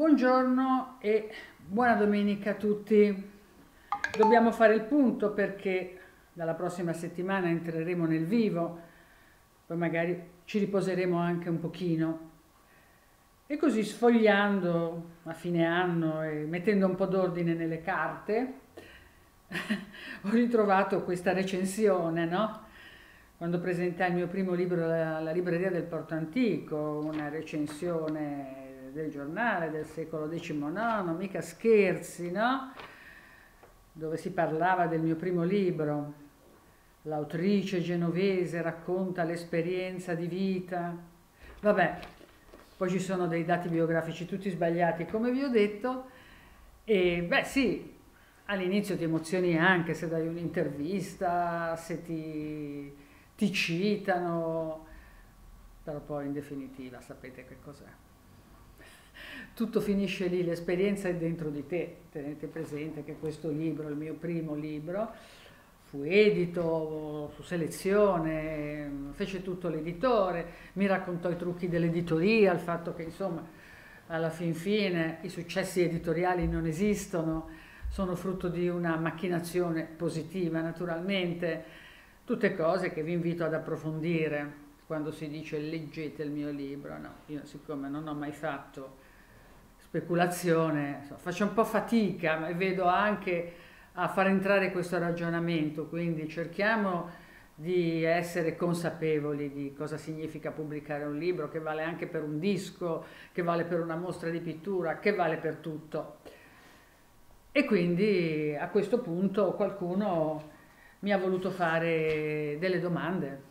Buongiorno e buona domenica a tutti. Dobbiamo fare il punto perché dalla prossima settimana entreremo nel vivo, poi magari ci riposeremo anche un pochino. E così sfogliando a fine anno e mettendo un po' d'ordine nelle carte, ho ritrovato questa recensione, no? Quando presentai il mio primo libro alla libreria del Porto Antico, una recensione del giornale del secolo XIX, mica scherzi, no? Dove si parlava del mio primo libro. L'autrice genovese racconta l'esperienza di vita. Vabbè, poi ci sono dei dati biografici tutti sbagliati, come vi ho detto, e beh sì, all'inizio ti emozioni anche se dai un'intervista, se ti citano, però poi in definitiva sapete che cos'è. Tutto finisce lì, l'esperienza è dentro di te. Tenete presente che questo libro, il mio primo libro, fu edito su selezione, fece tutto l'editore, mi raccontò i trucchi dell'editoria, il fatto che insomma alla fin fine i successi editoriali non esistono, sono frutto di una macchinazione positiva naturalmente, tutte cose che vi invito ad approfondire quando si dice leggete il mio libro. No, io siccome non ho mai fatto speculazione, insomma, faccio un po' fatica, ma vedo anche a far entrare questo ragionamento, quindi cerchiamo di essere consapevoli di cosa significa pubblicare un libro, che vale anche per un disco, che vale per una mostra di pittura, che vale per tutto. E quindi a questo punto qualcuno mi ha voluto fare delle domande.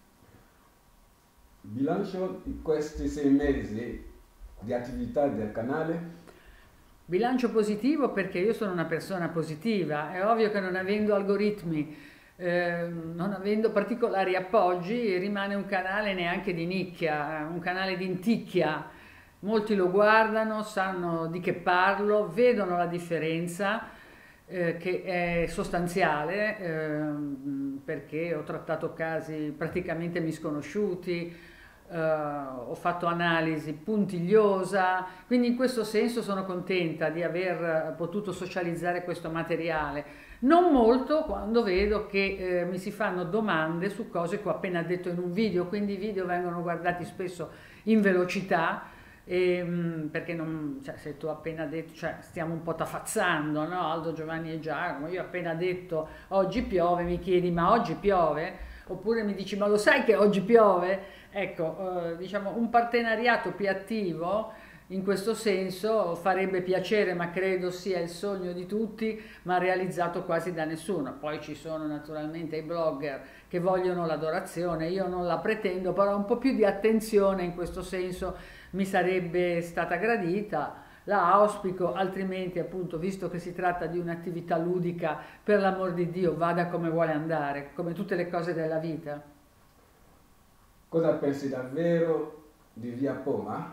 Bilancio di questi 6 mesi di attività del canale? Bilancio positivo perché io sono una persona positiva, è ovvio che non avendo algoritmi, non avendo particolari appoggi, rimane un canale neanche di nicchia, un canale di inticchia. Molti lo guardano, sanno di che parlo, vedono la differenza, che è sostanziale, perché ho trattato casi praticamente misconosciuti, ho fatto analisi puntigliosa, quindi in questo senso sono contenta di aver potuto socializzare questo materiale. Non molto quando vedo che mi si fanno domande su cose che ho appena detto in un video, quindi i video vengono guardati spesso in velocità. Perché non, cioè, se tu appena detto, cioè, stiamo un po' tafazzando, no? Aldo, Giovanni e Giacomo, io ho appena detto oggi piove, mi chiedi ma oggi piove? Oppure mi dici ma lo sai che oggi piove? Ecco, diciamo un partenariato più attivo in questo senso farebbe piacere, ma credo sia il sogno di tutti, ma realizzato quasi da nessuno. Poi ci sono naturalmente i blogger che vogliono l'adorazione, io non la pretendo, però un po' più di attenzione in questo senso mi sarebbe stata gradita. La auspico, altrimenti appunto, visto che si tratta di un'attività ludica, per l'amor di Dio, vada come vuole andare, come tutte le cose della vita. Cosa pensi davvero di Via Poma?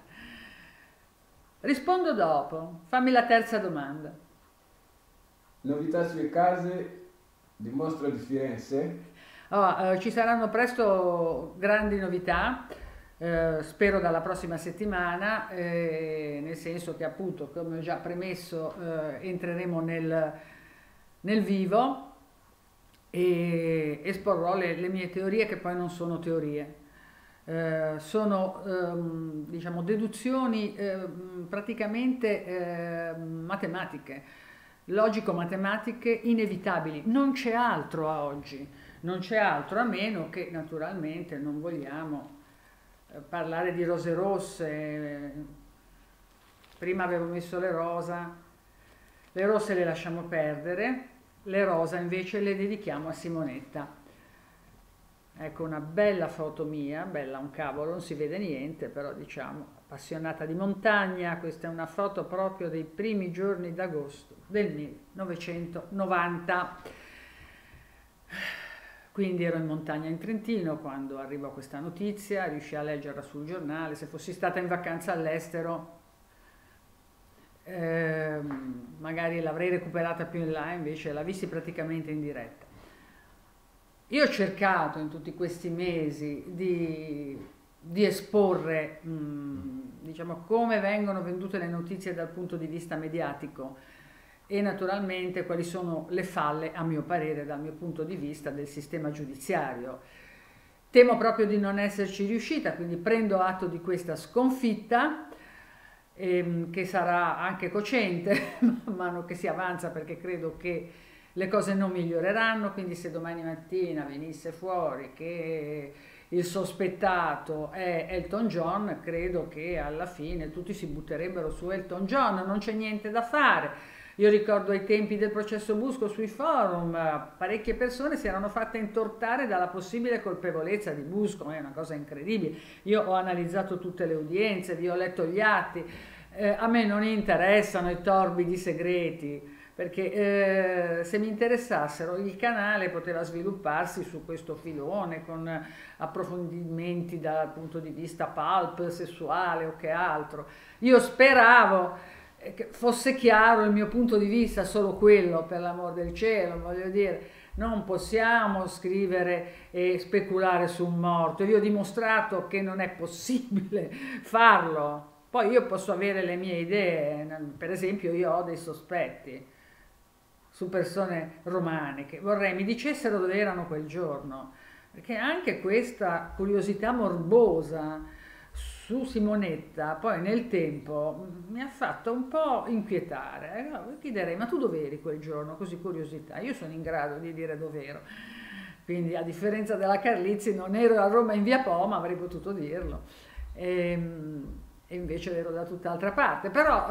Rispondo dopo, fammi la terza domanda. Novità sulle case di Mostro di Firenze? Oh, ci saranno presto grandi novità, spero dalla prossima settimana, nel senso che appunto, come ho già premesso, entreremo nel vivo e esporrò le mie teorie che poi non sono teorie. Sono diciamo deduzioni praticamente matematiche, logico-matematiche inevitabili, non c'è altro a oggi, non c'è altro a meno che naturalmente non vogliamo parlare di rose rosse. Prima avevo messo le rosse le lasciamo perdere, le rosa invece le dedichiamo a Simonetta. Ecco una bella foto mia, bella un cavolo, non si vede niente, però diciamo appassionata di montagna. Questa è una foto proprio dei primi giorni d'agosto del 1990. Quindi ero in montagna in Trentino quando arrivò questa notizia, riuscii a leggerla sul giornale. Se fossi stata in vacanza all'estero magari l'avrei recuperata più in là, invece la vissi praticamente in diretta. Io ho cercato in tutti questi mesi di esporre diciamo, come vengono vendute le notizie dal punto di vista mediatico e naturalmente quali sono le falle, a mio parere, dal mio punto di vista, del sistema giudiziario. Temo proprio di non esserci riuscita, quindi prendo atto di questa sconfitta, che sarà anche cocente man mano che si avanza, perché credo che le cose non miglioreranno. Quindi se domani mattina venisse fuori che il sospettato è Elton John, credo che alla fine tutti si butterebbero su Elton John, non c'è niente da fare. Io ricordo ai tempi del processo Busco sui forum, parecchie persone si erano fatte intortare dalla possibile colpevolezza di Busco, è una cosa incredibile. Io ho analizzato tutte le udienze, vi ho letto gli atti, a me non interessano i torbidi segreti, perché se mi interessassero il canale poteva svilupparsi su questo filone con approfondimenti dal punto di vista pulp, sessuale o che altro. Io speravo che fosse chiaro il mio punto di vista, solo quello, per l'amor del cielo, voglio dire, non possiamo scrivere e speculare su un morto. Io ho dimostrato che non è possibile farlo. Poi io posso avere le mie idee, per esempio io ho dei sospetti su persone romane che vorrei mi dicessero dove erano quel giorno, perché anche questa curiosità morbosa su Simonetta poi nel tempo mi ha fatto un po' inquietare. Chiederei, ma tu dove eri quel giorno? Così curiosità, io sono in grado di dire dove ero, quindi a differenza della Carlizzi non ero a Roma in via Po, ma avrei potuto dirlo, e invece ero da tutt'altra parte. Però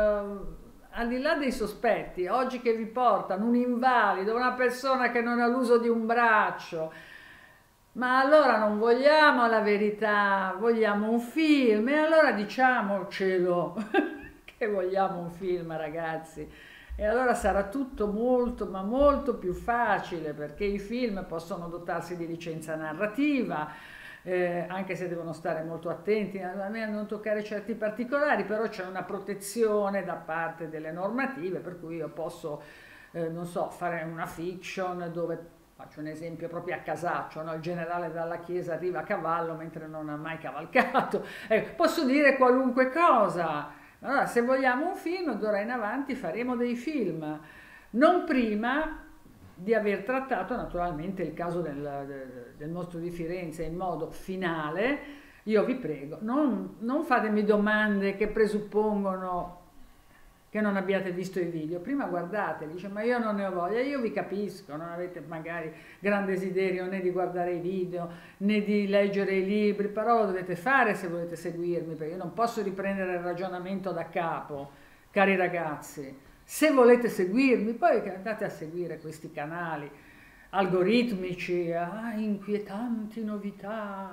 al di là dei sospetti, oggi che vi portano un invalido, una persona che non ha l'uso di un braccio, ma allora non vogliamo la verità, vogliamo un film, e allora diciamocelo che vogliamo un film, ragazzi, e allora sarà tutto molto, ma molto più facile, perché i film possono dotarsi di licenza narrativa, anche se devono stare molto attenti a non toccare certi particolari, però c'è una protezione da parte delle normative, per cui io posso, non so, fare una fiction dove... Faccio un esempio proprio a casaccio, no? Il generale dalla chiesa arriva a cavallo mentre non ha mai cavalcato. Posso dire qualunque cosa. Allora, se vogliamo un film, d'ora in avanti faremo dei film. Non prima di aver trattato naturalmente il caso del mostro di Firenze in modo finale. Io vi prego, non fatemi domande che presuppongono che non abbiate visto i video. Prima guardate, dice, ma io non ne ho voglia. Io vi capisco, non avete magari gran desiderio né di guardare i video né di leggere i libri, però lo dovete fare se volete seguirmi, perché io non posso riprendere il ragionamento da capo, cari ragazzi. Se volete seguirmi, poi andate a seguire questi canali algoritmici, inquietanti novità,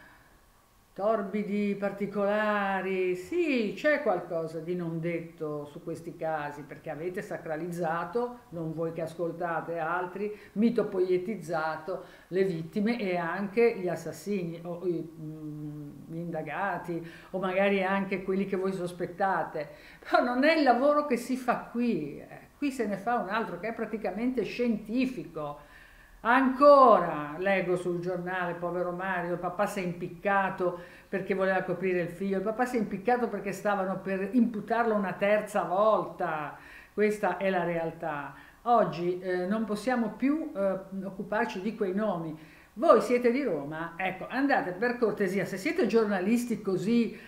torbidi particolari. Sì, c'è qualcosa di non detto su questi casi, perché avete sacralizzato, non voi che ascoltate altri, mitopoietizzato le vittime e anche gli assassini o gli indagati, o magari anche quelli che voi sospettate. Però non è il lavoro che si fa qui, qui se ne fa un altro che è praticamente scientifico. Ancora leggo sul giornale, povero Mario, il papà si è impiccato perché voleva coprire il figlio, il papà si è impiccato perché stavano per imputarlo una terza volta. Questa è la realtà. Oggi non possiamo più occuparci di quei nomi. Voi siete di Roma, ecco, andate per cortesia, se siete giornalisti così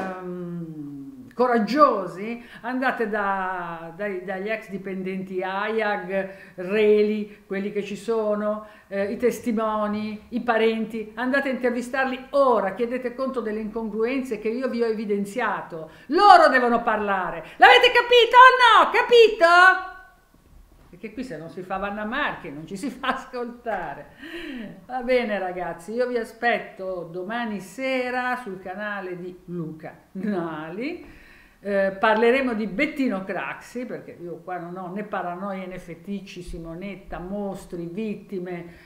coraggiosi, andate dagli ex dipendenti AIAG, Reli, quelli che ci sono, i testimoni, i parenti, andate a intervistarli ora, chiedete conto delle incongruenze che io vi ho evidenziato. Loro devono parlare. L'avete capito o no? Capito? Perché qui se non si fa Vanna Marchi non ci si fa ascoltare. Va bene ragazzi, io vi aspetto domani sera sul canale di Luca Nali. Parleremo di Bettino Craxi, perché io qua non ho né paranoie né feticci, Simonetta, mostri, vittime,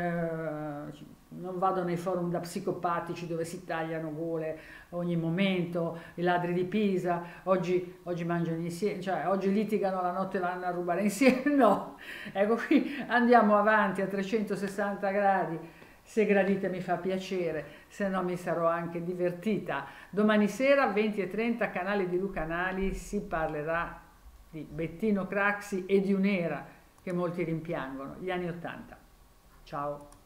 non vado nei forum da psicopatici dove si tagliano gole ogni momento, i ladri di Pisa, oggi mangiano insieme, cioè oggi litigano, la notte vanno a rubare insieme, no, ecco qui andiamo avanti a 360 gradi, Se gradite mi fa piacere, se no mi sarò anche divertita. Domani sera 20:30, canale di Luca Nali, si parlerà di Bettino Craxi e di un'era che molti rimpiangono, gli anni '80. Ciao!